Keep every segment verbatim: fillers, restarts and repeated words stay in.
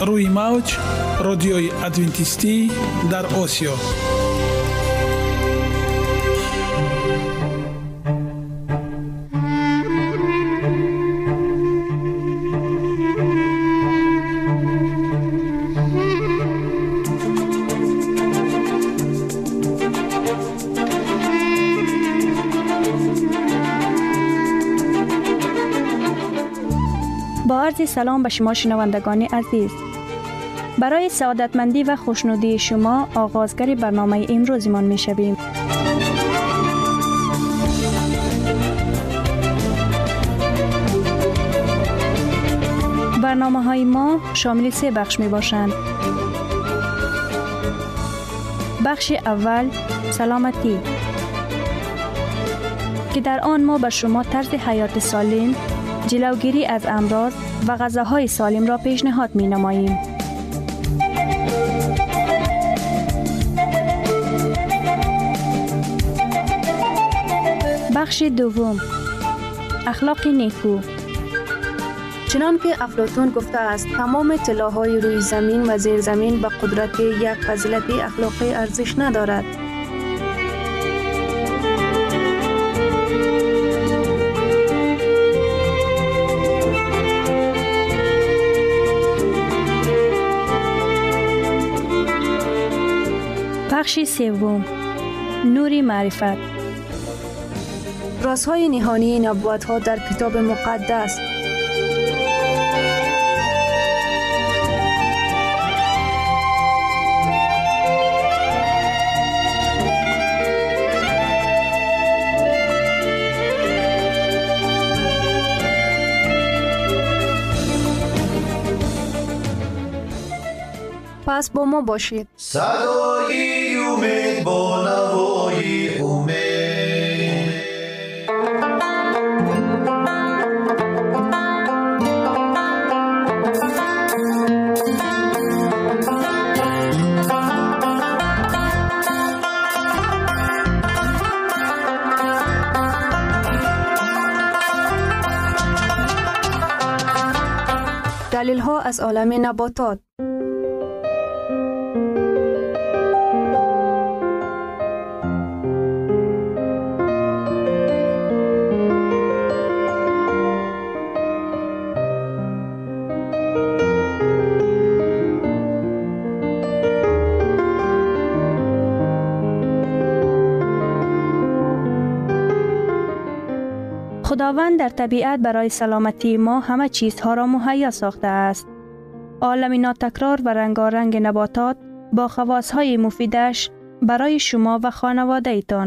روی موج رادیوی ادوینتیستی در آسیا. با عرض سلام به شما شنوندگان عزیز. برای سعادتمندی و خوشنودی شما آغازگر برنامه امروزمان می شویم. برنامه های ما شامل سه بخش می باشند. بخش اول سلامتی که در آن ما به شما طرز حیات سالم، جلوگیری از امراض و غذاهای سالم را پیشنهاد می نماییم. بخش دوم اخلاق نیکو. چنان که افلاطون گفته است تمام طلاهای روی زمین و زیر زمین به قدرت یک فضیلت اخلاقی ارزش ندارد. بخش سوم نور معرفت. رازهای نهانی نبوت‌ها در کتاب مقدس. پس با ما باشید. صدای امید با نوای امید. دلیل ها از عالم نباتات. خداوند در طبیعت برای سلامتی ما همه چیزها را مهیا ساخته است. عالم ناتکرار و رنگارنگ نباتات با خواصهای مفیدش برای شما و خانواده ایتان.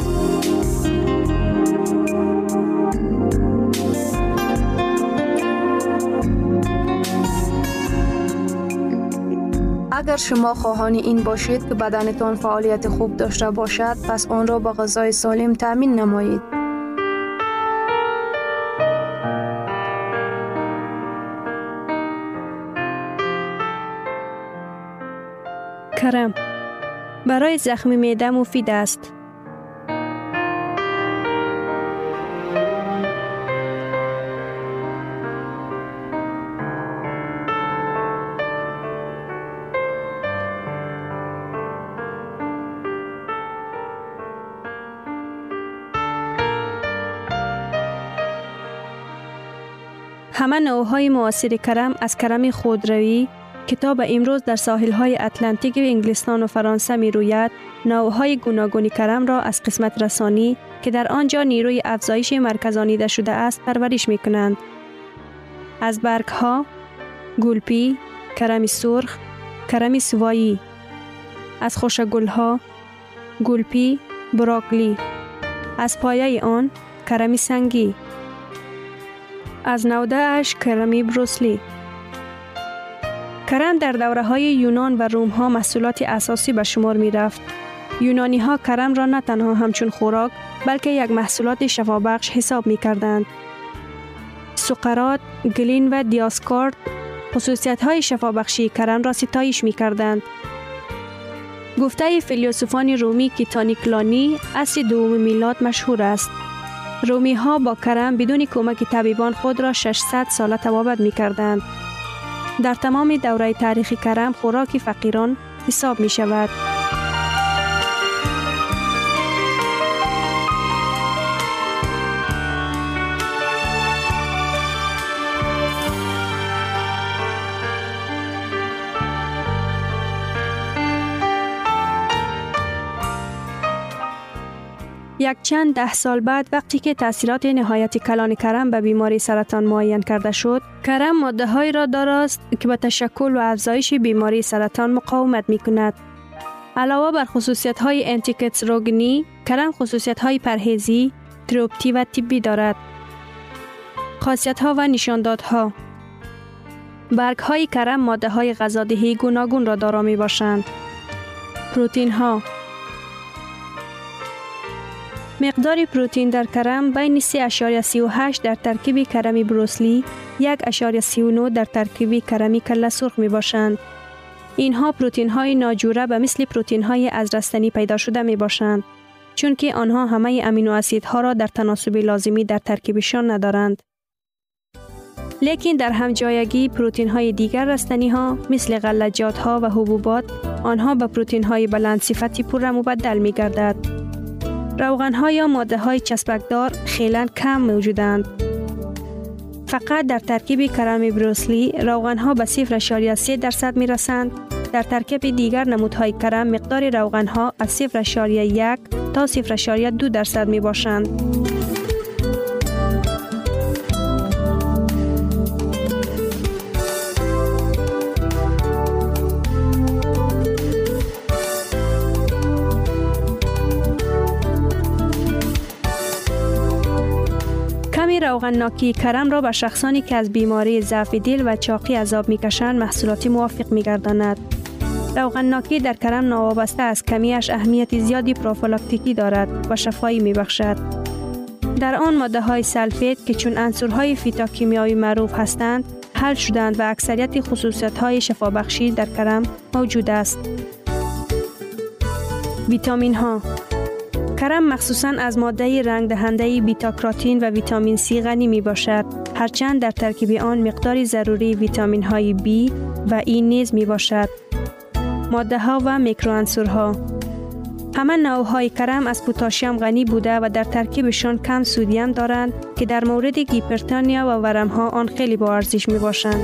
اگر شما خواهان این باشید که بدنتان فعالیت خوب داشته باشد، پس آن را با غذای سالم تأمین نمایید. کرم برای زخم معده مفید است. همه نوع‌های معاصر کرم از کرم خودروی که تا به امروز در ساحل‌های اتلانتیک و انگلستان و فرانسه می روید، نوع‌های گوناگون کرم را از قسمت رسانی که در آنجا نیروی افزایش مرکزانیده شده است پرورش می کنند. از برگ‌ها، گلپی، کرم سرخ، کرم سوایی. از خوشگل‌ها، گلپی، براکلی. از پایه آن، کرم سنگی. از نوده اش کرم بروسلی. کرم در دوره های یونان و روم ها محصولات اساسی به شمار می رفت. یونانی ها کرم را نه تنها همچون خوراک بلکه یک محصولات شفابخش حساب می کردند. سقراط، گلین و دیاسکورد خصوصیت های شفابخشی کرم را ستایش می کردند. گفته فیلسوفان رومی که تانیکلانی عصر دوم میلاد مشهور است. رومی ها با کرم بدون کمک طبیبان خود را ششصد ساله تبابت می کردند. در تمام دوره تاریخی کرم خوراک فقیران حساب می شود. یک چند ده سال بعد وقتی که تأثیرات نهایت کلان کرم به بیماری سرطان معین کرده شد، کرم ماده هایی را دارست که به تشکل و افزایش بیماری سرطان مقاومت می کند. علاوه بر خصوصیت های انتیکتروگنی، کرم خصوصیت های پرهیزی، تروپتی و طبی دارد. خاصیت ها و نشاندادها: برگ های کرم ماده های غذادهی گوناگون را دارا می باشند. پروتین ها: مقدار پروتین در کرم بین سه اشاریه سی و هشت در ترکیب کرمی بروسلی، یک اشاریه سی و نه در ترکیب کرمی کله سرخ می باشند. اینها پروتین های ناجوره به مثل پروتین های از رستنی پیدا شده می باشند، چون که آنها همه امینو اسیدها را در تناسب لازمی در ترکیبشان ندارند. لیکن در همجایگی پروتین های دیگر رستنی ها مثل غلجات ها و حبوبات، آنها به پروتین های بلند صفتی پور مبدل می گردد. روغن ها یا ماده های چسبکدار خیلی کم موجودند. فقط در ترکیب کرم بروسلی روغن ها به صفر اشاریه سه درصد می رسند. در ترکیب دیگر نمودهای کرم مقدار روغن ها از صفر اشاریه یک تا صفر اشاریه دو درصد می باشند. روغنناکی کرم را به شخصانی که از بیماری ضعف دل و چاقی عذاب می‌کشند محصولاتی موافق می‌گرداند. روغنناکی در کرم ناوابسته از کمیش اهمیت زیادی پروفیلاکتیکی دارد و شفایی می‌بخشد. در آن ماده‌های سلفیت که چون عنصرهای فیتوکیمیایی معروف هستند، حل شدند و اکثریت خصوصیت‌های شفابخشی در کرم موجود است. ویتامین ها: کرم مخصوصاً از ماده رنگ دهنده بیتا کاروتین و ویتامین سی غنی می باشد، هرچند در ترکیب آن مقداری ضروری ویتامین های بی و ای نیز می باشد. ماده ها و میکروعنصرها: همه نوع‌های کرم از پتاسیم غنی بوده و در ترکیبشان کم سدیم دارند که در مورد هیپرتونیا و ورم ها آن خیلی با ارزش می باشند.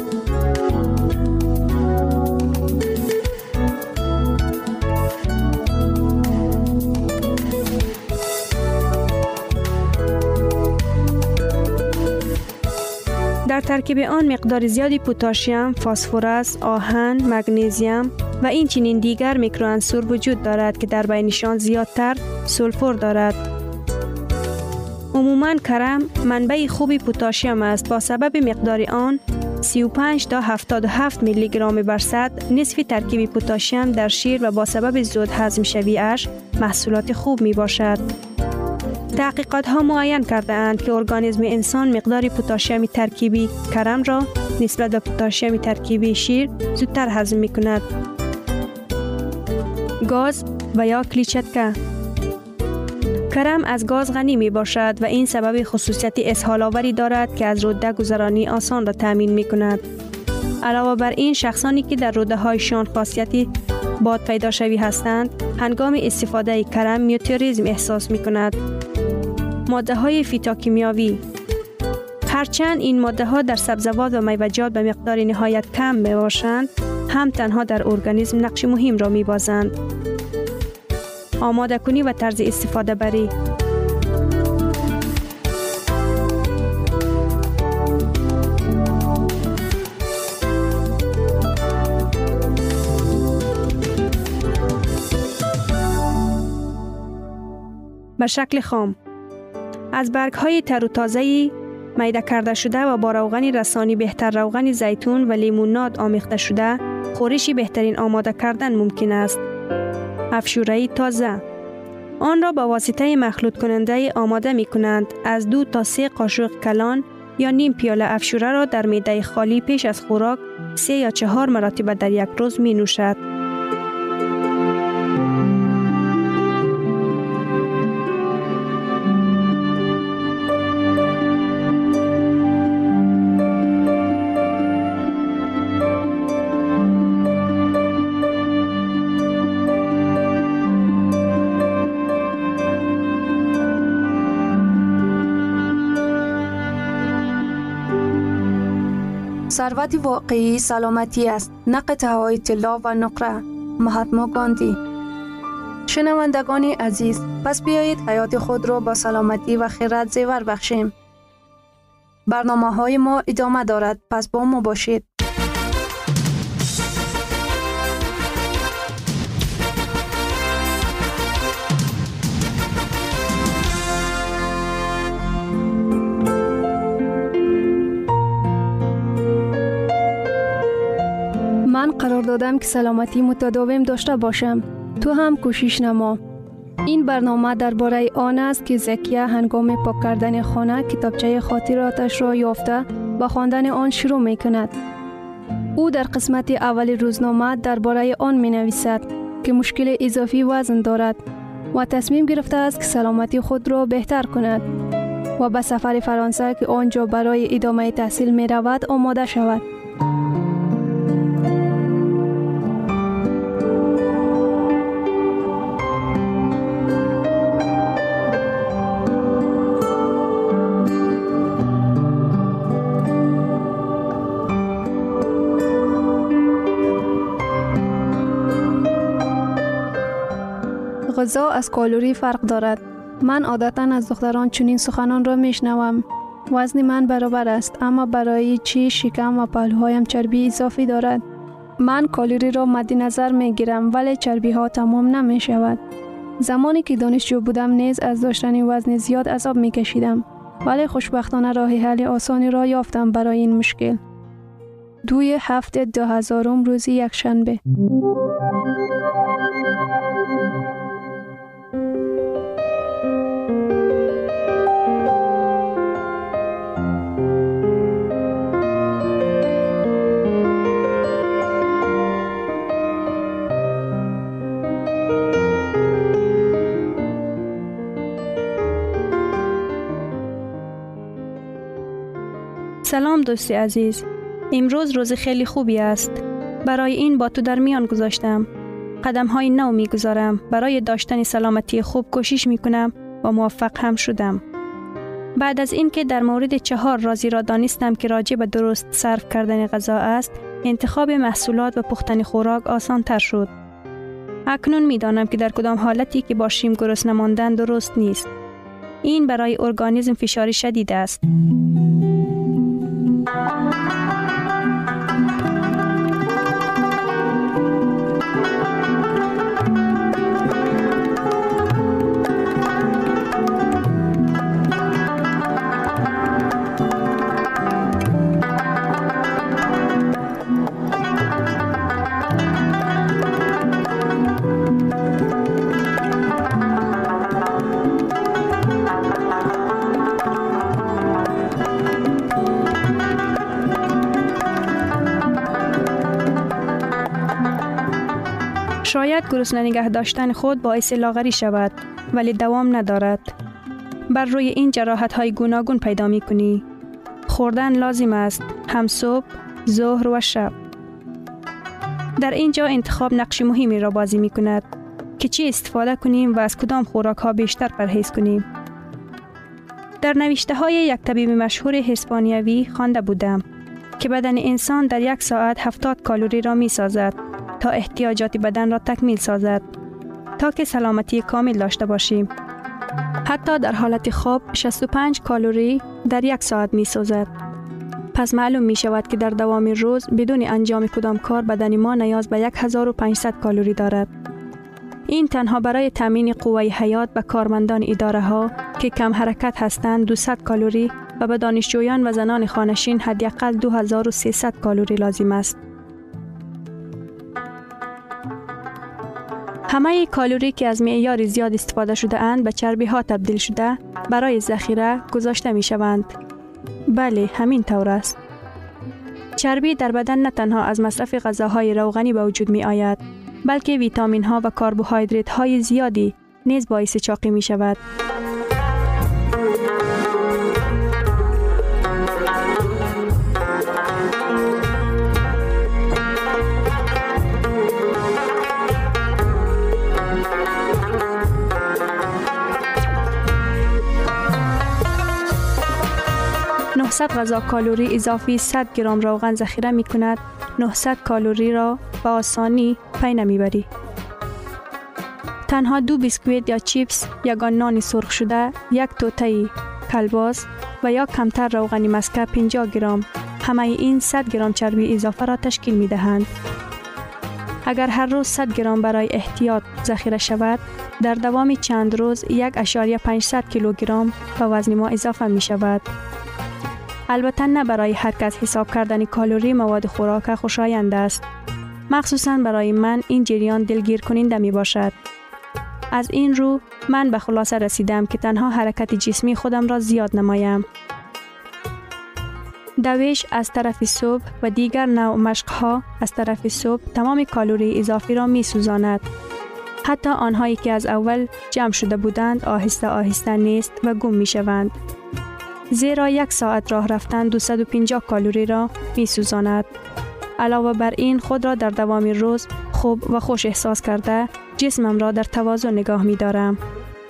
در ترکیب آن مقدار زیادی پتاسیم، فسفرس، آهن، مگنیزیم و این چنین دیگر میکروعنصر وجود دارد که در بینشان زیادتر سولفور دارد. عموماً کرم منبع خوبی پتاسیم است. با سبب مقدار آن سی و پنج تا هفتاد و هفت میلی گرم بر صد نصف ترکیب پتاسیم در شیر و با سبب زود هضم شویش محصولات خوب می باشد. تحقیقات ها معین کرده اند که ارگانیسم انسان مقدار پتاسیم ترکیبی کرم را نسبت به پتاسیم ترکیبی شیر زودتر هضم می کند. گاز و یا کلیچتکه: کرم از گاز غنی می باشد و این سبب خصوصیت اسهال آوری دارد که از روده گذرانی آسان را تامین می کند. علاوه بر این، شخصانی که در روده هایشان خاصیتی باد پیدا شوی هستند، هنگام استفاده کرم میوتریزم احساس می کند. ماده های فیتوکیمیایی: هرچند این ماده ها در سبزیجات و میوه‌جات به مقدار نهایت کم می باشند، هم تنها در ارگانیسم نقش مهم را می بازند. آماده کنی و طرز استفاده بری: به شکل خام از برگ های تر و تازه‌ای میده کرده شده و با روغن رسانی بهتر روغن زیتون و لیموناد آمیخته شده خورشی بهترین آماده کردن ممکن است. افشوره تازه آن را با واسطه مخلوط کننده آماده می کنند. از دو تا سه قاشق کلان یا نیم پیاله افشوره را در معده خالی پیش از خوراک سه یا چهار مرتبه در یک روز می نوشد. ثروت واقعی سلامتی است، نه قطعه‌های طلا و نقره. مهاتما گاندی. شنوندگان عزیز، پس بیایید حیات خود را با سلامتی و خیرات زیور بخشیم. برنامه های ما ادامه دارد، پس با ما باشید. من قرار دادم که سلامتی متداوم داشته باشم. تو هم کوشش نما. این برنامه درباره آن است که زکیه هنگام پاک کردن خانه کتابچه خاطراتش را یافته با خواندن آن شروع می کند. او در قسمت اول روزنامه درباره آن می نویسد که مشکل اضافی وزن دارد و تصمیم گرفته است که سلامتی خود را بهتر کند و به سفر فرانسه که آنجا برای ادامه تحصیل می رود آماده شود. غذا از کالری فرق دارد. من عادتاً از دختران چنین سخنان را میشنوم. وزن من برابر است، اما برای چی شکم و پهلوهایم چربی اضافی دارد؟ من کالری را مد نظر می گیرم، ولی چربی ها تمام نمی شود. زمانی که دانشجو بودم نیز از داشتن وزن زیاد عذاب می کشیدم، ولی خوشبختانه راه حل آسانی را یافتم برای این مشکل. دوی هفته دو هزارم روزی یک شنبه. سلام دوستی عزیز. امروز روز خیلی خوبی است. برای این با تو در میان گذاشتم. قدم های نو می گذارم. برای داشتن سلامتی خوب کوشش می کنم و موفق هم شدم. بعد از این که در مورد چهار رازی را دانستم که راجع به درست صرف کردن غذا است، انتخاب محصولات و پختن خوراک آسان تر شد. اکنون می دانم که در کدام حالتی که باشیم گرسنه ماندن درست نیست. این برای ارگانیسم فشاری شدید است. شاید گرسنه نگه داشتن خود باعث لاغری شود، ولی دوام ندارد. بر روی این جراحت های گوناگون پیدا می کنی. خوردن لازم است، هم صبح، ظهر و شب. در اینجا انتخاب نقش مهمی را بازی می کند که چی استفاده کنیم و از کدام خوراک ها بیشتر پرهیز کنیم. در نوشته های یک طبیب مشهور اسپانیایی خوانده بودم که بدن انسان در یک ساعت هفتاد کالری را می سازد تا احتیاجات بدن را تکمیل سازد، تا که سلامتی کامل داشته باشیم. حتی در حالت خواب شصت و پنج کالری در یک ساعت می سازد. پس معلوم می شود که در دوام روز بدون انجام کدام کار بدن ما نیاز به هزار و پانصد کالری دارد. این تنها برای تامین قوه حیات به کارمندان اداره ها که کم حرکت هستند دویست کالری و به دانشجویان و زنان خانشین حداقل دو هزار و سیصد کالری لازم است. همه کالری که از معیار زیاد استفاده شده اند به چربی ها تبدیل شده برای ذخیره گذاشته می شوند. بله، همین طور است. چربی در بدن نه تنها از مصرف غذاهای روغنی به وجود می آید، بلکه ویتامین ها و کربوهیدرات های زیادی نیز باعث چاقی می شود. نهصد غذا کالری اضافی صد گرم روغن ذخیره می کند. نهصد کالری را به آسانی پی نمی بری. تنها دو بیسکویت یا چیپس، یگان نان سرخ شده، یک توته کلباس و یا کمتر روغن مسکه پنجاه گرم، همه این صد گرم چربی اضافه را تشکیل می دهند. اگر هر روز صد گرم برای احتیاط ذخیره شود، در دوام چند روز یک اشاریه پانصد کیلوگرم به وزن ما اضافه می شود. البته نه برای هر کس حساب کردن کالری مواد خوراک خوشایند است. مخصوصاً برای من این جریان دلگیر کننده می باشد. از این رو من به خلاصه رسیدم که تنها حرکت جسمی خودم را زیاد نمایم. دویش از طرف صبح و دیگر نوع مشق‌ها از طرف صبح تمام کالری اضافی را می سوزاند. حتی آنهایی که از اول جمع شده بودند آهسته آهسته نیست و گم می شوند. زیرا یک ساعت راه رفتن دویست و پنجاه کالری را می سوزاند. علاوه بر این خود را در دوام روز خوب و خوش احساس کرده جسمم را در توازن نگاه می دارم.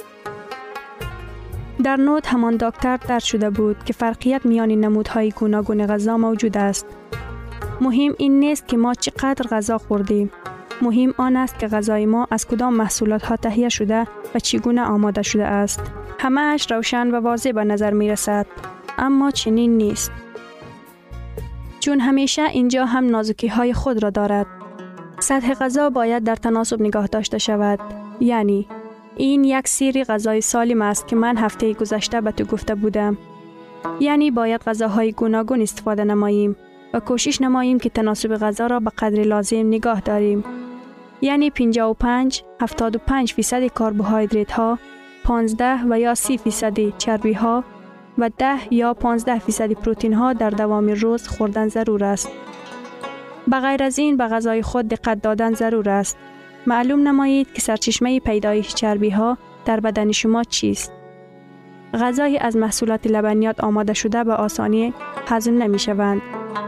در نوت همان دکتر درد شده بود که فرقیت میان نمودهای گوناگون غذا موجود است. مهم این نیست که ما چقدر غذا خوردیم. مهم آن است که غذای ما از کدام محصولات ها تهیه شده و چگونه آماده شده است. همه اش روشن و واضح به نظر می رسد. اما چنین نیست. چون همیشه اینجا هم نازکی های خود را دارد. سطح غذا باید در تناسب نگاه داشته شود. یعنی این یک سری غذای سالم است که من هفته گذشته به تو گفته بودم. یعنی باید غذاهای گوناگون استفاده نماییم و کوشش نماییم که تناسب غذا را به قدر لازم نگاه داریم. یعنی پنجاه و پنج هفتاد و پنج فیصد کربوهیدرات ها، پانزده و یا سی فیصد چربی ها و ده یا پانزده فیصد پروتئین ها در دوام روز خوردن ضرور است. بغیر از این به غذای خود دقت دادن ضرور است. معلوم نمایید که سرچشمه پیدایش چربی ها در بدن شما چیست. غذای از محصولات لبنیات آماده شده به آسانی هضم نمی شوند.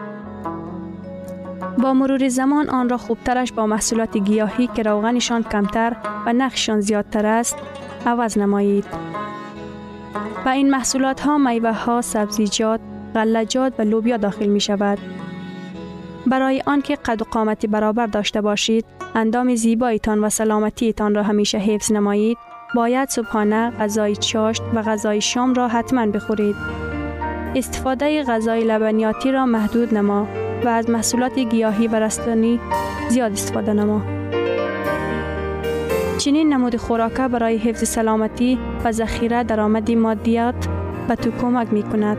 با مرور زمان آن را خوبترش با محصولات گیاهی که روغنشان کمتر و نرخشان زیادتر است عوض نمایید. و این محصولات ها میوه ها، سبزیجات، غلجات و لوبیا داخل می شود. برای آنکه قد و قامت برابر داشته باشید، اندام زیبایتان و سلامتیتان را همیشه حفظ نمایید، باید صبحانه غذای چاشت و غذای شام را حتما بخورید. استفاده غذای لبنیاتی را محدود نما و از محصولات گیاهی و رستنی زیاد استفاده نما. چنین نمود خوراک برای حفظ سلامتی و ذخیره درآمد مادیات به تو کمک می کند.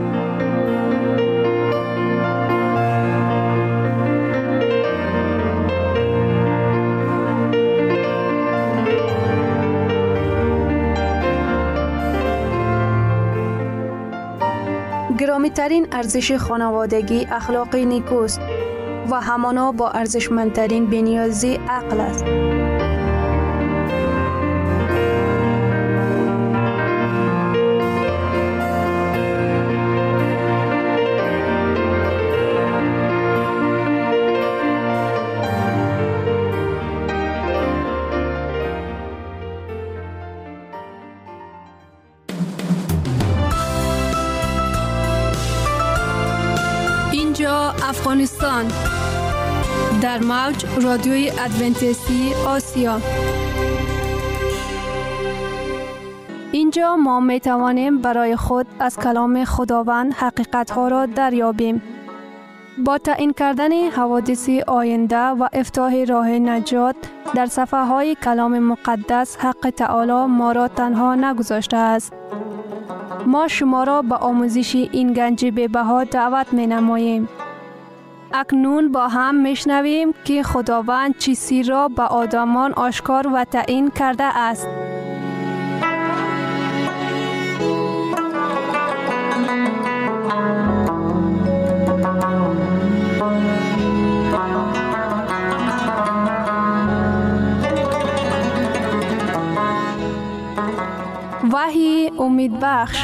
گرامی ترین ارزش خانوادگی اخلاقی نیکوست و همانا با ارزشمندترین بنیازی عقل است. افغانستان در موج رادیوی ادونتیستی آسیا. اینجا ما می توانیم برای خود از کلام خداوند حقیقت ها را دریابیم. با تعیین کردن حوادث آینده و افتتاح راه نجات در صفحه های کلام مقدس، حق تعالی ما را تنها نگذاشته است. ما شما را به آموزش این گنج بی‌بها دعوت می نماییم. اکنون با هم میشنویم که خداوند چیزی را به آدمان آشکار و تعیین کرده است. وحی امید بخش.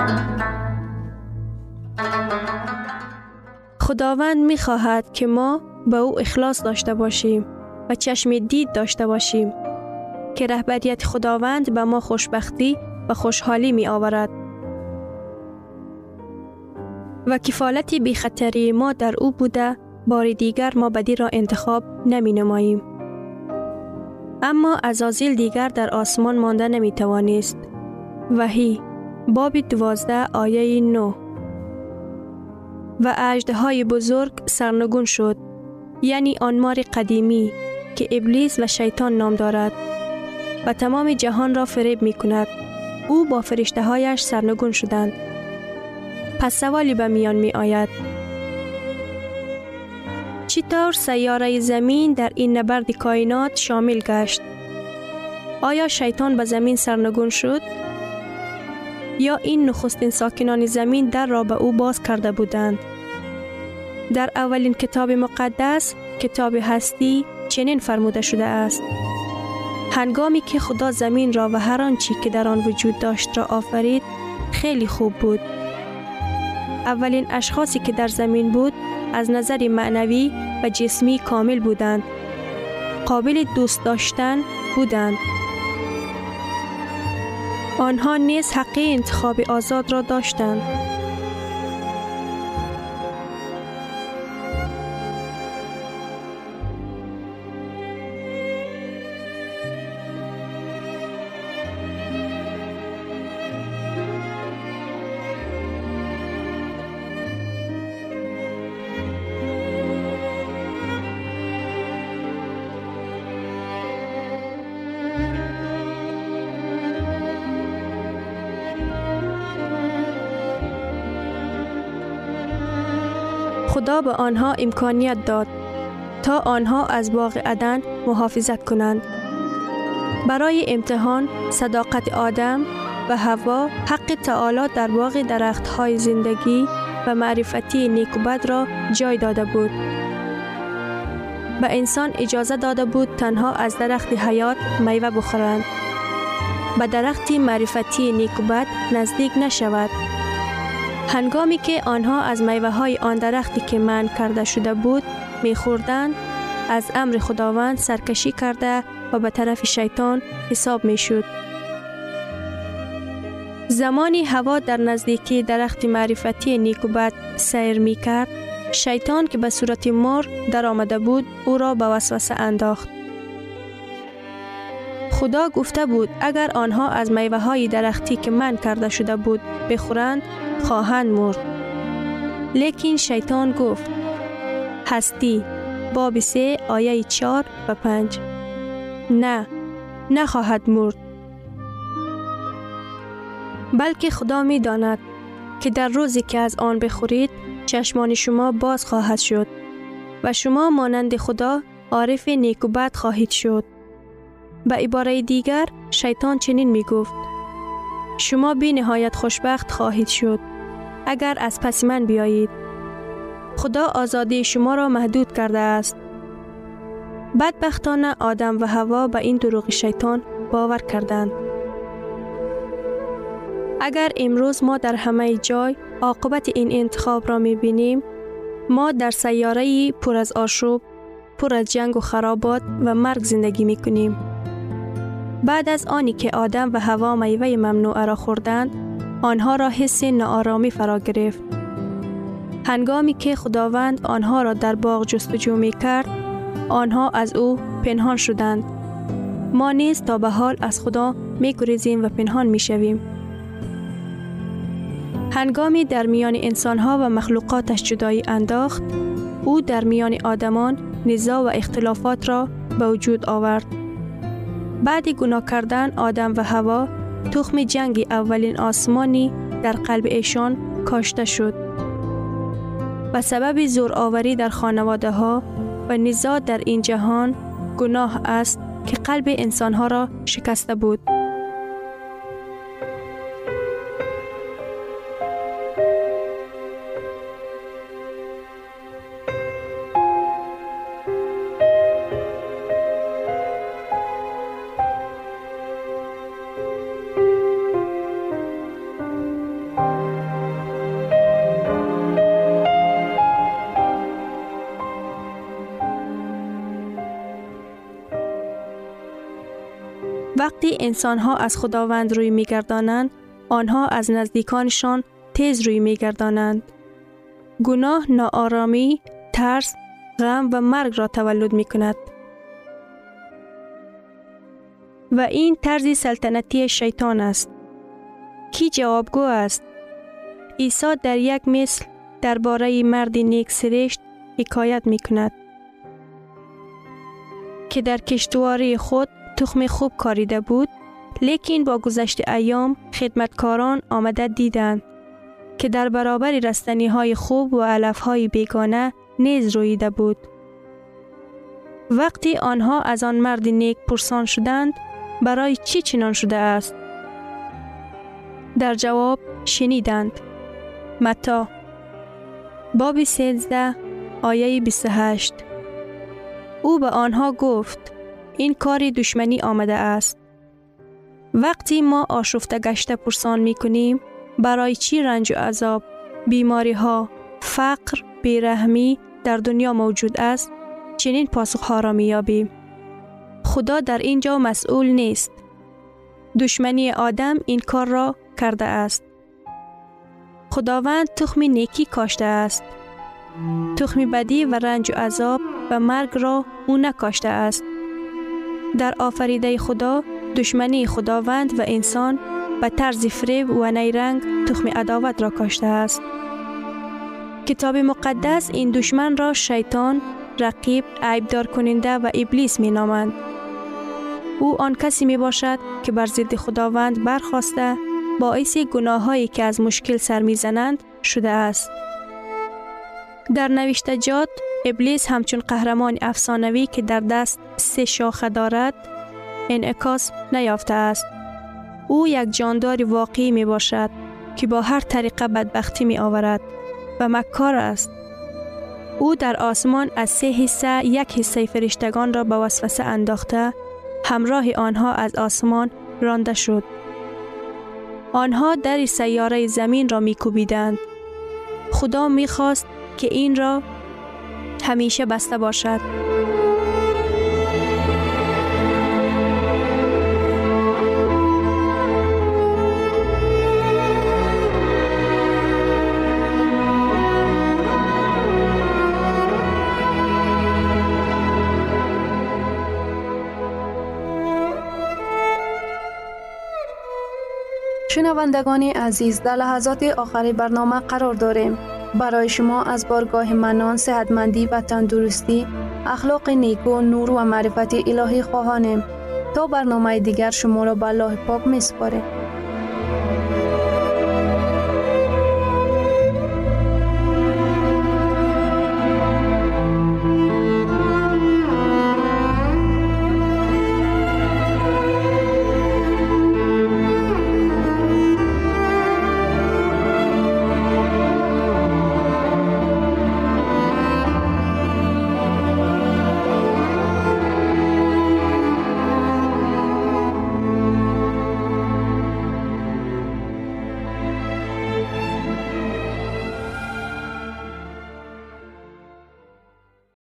خداوند می خواهد که ما به او اخلاص داشته باشیم و چشم دید داشته باشیم که رهبریت خداوند به ما خوشبختی و خوشحالی می آورد و کفالت بی خطری ما در او بوده بار دیگر ما بدی را انتخاب نمی نماییم. اما عزازیل دیگر در آسمان مانده نمی توانست. وحی باب دوازده آیه نه. و اژدهای بزرگ سرنگون شد، یعنی آن مار قدیمی که ابلیس و شیطان نام دارد و تمام جهان را فریب می کند. او با فرشته هایش سرنگون شدند. پس سوالی به میان می آید: چطور سیاره زمین در این نبرد کائنات شامل گشت؟ آیا شیطان به زمین سرنگون شد؟ یا این نخستین ساکنان زمین در را به او باز کرده بودند؟ در اولین کتاب مقدس، کتاب هستی، چنین فرموده شده است: هنگامی که خدا زمین را و هر آنچه که در آن وجود داشت را آفرید، خیلی خوب بود. اولین اشخاصی که در زمین بود از نظر معنوی و جسمی کامل بودند. قابل دوست داشتن بودند. آنها نیز حق انتخاب آزاد را داشتند. خدا به آنها امکانیت داد تا آنها از باغ عدن محافظت کنند. برای امتحان صداقت آدم و حوا، حق تعالی در باغ درخت‌های زندگی و معرفتی نیک و بد را جای داده بود. به انسان اجازه داده بود تنها از درخت حیات میوه بخورند. به درخت معرفتی نیک و بد نزدیک نشود. هنگامی که آنها از میوه های آن درختی که منع کرده شده بود می‌خوردند، از امر خداوند سرکشی کرده و به طرف شیطان حساب می‌شد. زمانی حوا در نزدیکی درخت معرفتی نیک و بد سیر می‌کرد، شیطان که به صورت مار در آمده بود او را به وسوسه انداخت. خدا گفته بود اگر آنها از میوه های درختی که منع کرده شده بود بخورند خواهند مرد. لیکن شیطان گفت: هستی باب سه آیه چهار و پنج، نه، نخواهد مرد. بلکه خدا می داند که در روزی که از آن بخورید چشمان شما باز خواهد شد و شما مانند خدا عارف نیک و بد خواهید شد. به عباره دیگر شیطان چنین می گفت: شما بی نهایت خوشبخت خواهید شد اگر از پس من بیایید. خدا آزادی شما را محدود کرده است. بدبختانه آدم و حوا به این دروغ شیطان باور کردند. اگر امروز ما در همه جای عاقبت این انتخاب را می بینیم، ما در سیاره‌ای پر از آشوب، پر از جنگ و خرابات و مرگ زندگی می کنیم. بعد از آنی که آدم و حوا میوه ممنوعه را خوردند، آنها را حس ناآرامی فرا گرفت. هنگامی که خداوند آنها را در باغ جستجو می کرد، آنها از او پنهان شدند. ما نیز تا به حال از خدا می گریزیم و پنهان می شویم. هنگامی در میان انسانها و مخلوقاتش جدایی انداخت، او در میان آدمان نزاع و اختلافات را به وجود آورد. بعد گناه کردن آدم و حوا، تخم جنگ اولین آسمانی در قلب ایشان کاشته شد و سبب زورآوری در خانواده ها و نزاع در این جهان گناه است که قلب انسانها را شکسته بود. وقتی انسان‌ها از خداوند روی می‌گردانند، آنها از نزدیکانشان تیز روی می‌گردانند. گناه ناآرامی، ترس، غم و مرگ را تولد می‌کند. و این طرز سلطنتی شیطان است. کی جوابگو است؟ عیسی در یک مثل درباره مرد نیک سرشت حکایت می‌کند که در کشتواری خود تخم خوب کاریده بود، لیکن با گذشت ایام خدمتکاران آمده دیدند که در برابر رستنی‌های خوب و علف‌های بیگانه نیز رویده بود. وقتی آنها از آن مرد نیک پرسان شدند برای چی چنان شده است؟ در جواب شنیدند. متی باب سیزده آیه بیست و هشت. او به آنها گفت این کاری دشمنی آمده است. وقتی ما آشفته گشته پرسان می کنیم برای چی رنج و عذاب، بیماری ها، فقر، بیرحمی در دنیا موجود است، چنین پاسخ ها را می یابیم. خدا در اینجا مسئول نیست. دشمنی آدم این کار را کرده است. خداوند تخم نیکی کاشته است. تخم بدی و رنج و عذاب و مرگ را او نکاشته است. در آفریده خدا دشمنی خداوند و انسان به طرز فریب و نیرنگ تخم عداوت را کاشته است. کتاب مقدس این دشمن را شیطان، رقیب، عیبدار کننده و ابلیس می نامند. او آن کسی می باشد که بر ضد خداوند برخاسته باعث گناهایی که از مشکل سر می زنند شده است. در نوشتجات ابلیس همچون قهرمان افسانوی که در دست سه شاخه دارد انعکاس نیافته است. او یک جاندار واقعی می باشد که با هر طریقه بدبختی می آورد و مکار است. او در آسمان از سه حصه یک حصه فرشتگان را به وسوسه انداخته همراه آنها از آسمان رانده شد. آنها در سیاره زمین را می کوبیدند. خدا می خواست که این را همیشه بسته باشد. شنوندگان عزیز، در لحظات آخری برنامه قرار داریم. برای شما از بارگاه منان، صحتمندی و تندرستی، اخلاق نیکو، نور و معرفت الهی خواهانیم. تا برنامه دیگر شما را به الله پاک می‌سپاریم.